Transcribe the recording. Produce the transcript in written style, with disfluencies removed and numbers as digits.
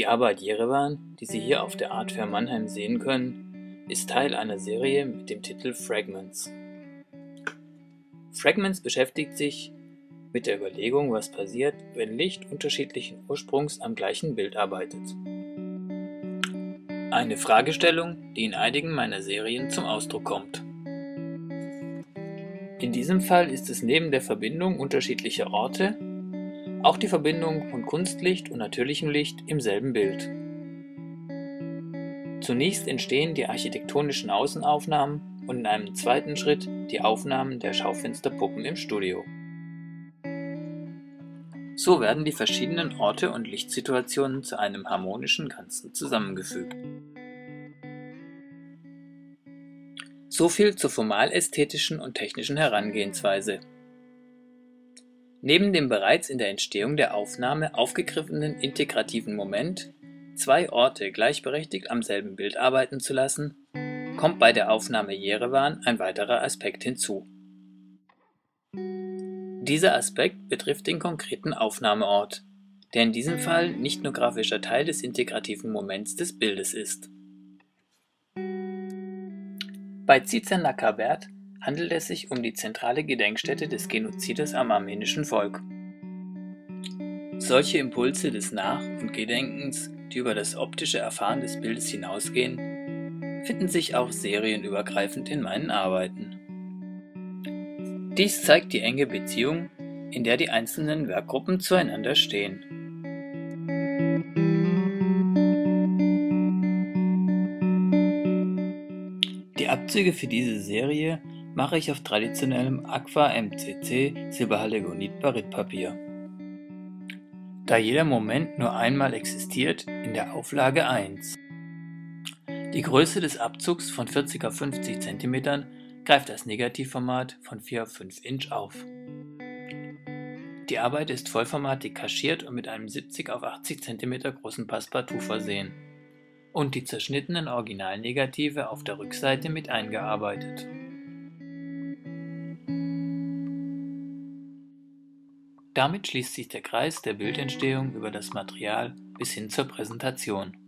Arbeit Jerewan, die Sie hier auf der Art Fair Mannheim sehen können, ist Teil einer Serie mit dem Titel Fragments. Fragments beschäftigt sich mit der Überlegung, was passiert, wenn Licht unterschiedlichen Ursprungs am gleichen Bild arbeitet. Eine Fragestellung, die in einigen meiner Serien zum Ausdruck kommt. In diesem Fall ist es neben der Verbindung unterschiedlicher Orte auch die Verbindung von Kunstlicht und natürlichem Licht im selben Bild. Zunächst entstehen die architektonischen Außenaufnahmen und in einem zweiten Schritt die Aufnahmen der Schaufensterpuppen im Studio. So werden die verschiedenen Orte und Lichtsituationen zu einem harmonischen Ganzen zusammengefügt. So viel zur formal-ästhetischen und technischen Herangehensweise. Neben dem bereits in der Entstehung der Aufnahme aufgegriffenen integrativen Moment, zwei Orte gleichberechtigt am selben Bild arbeiten zu lassen, kommt bei der Aufnahme Jerewan ein weiterer Aspekt hinzu. Dieser Aspekt betrifft den konkreten Aufnahmeort, der in diesem Fall nicht nur grafischer Teil des integrativen Moments des Bildes ist. Bei Cize-Nakkabert handelt es sich um die zentrale Gedenkstätte des Genozides am armenischen Volk. Solche Impulse des Nach- und Gedenkens, die über das optische Erfahren des Bildes hinausgehen, finden sich auch serienübergreifend in meinen Arbeiten. Dies zeigt die enge Beziehung, in der die einzelnen Werkgruppen zueinander stehen. Die Abzüge für diese Serie mache ich auf traditionellem Aqua MCC Silberhalogonit-Barytpapier. Da jeder Moment nur einmal existiert, in der Auflage 1. Die Größe des Abzugs von 40 auf 50 cm greift das Negativformat von 4 auf 5 Inch auf. Die Arbeit ist vollformatig kaschiert und mit einem 70 auf 80 cm großen Passepartout versehen und die zerschnittenen Originalnegative auf der Rückseite mit eingearbeitet. Damit schließt sich der Kreis der Bildentstehung über das Material bis hin zur Präsentation.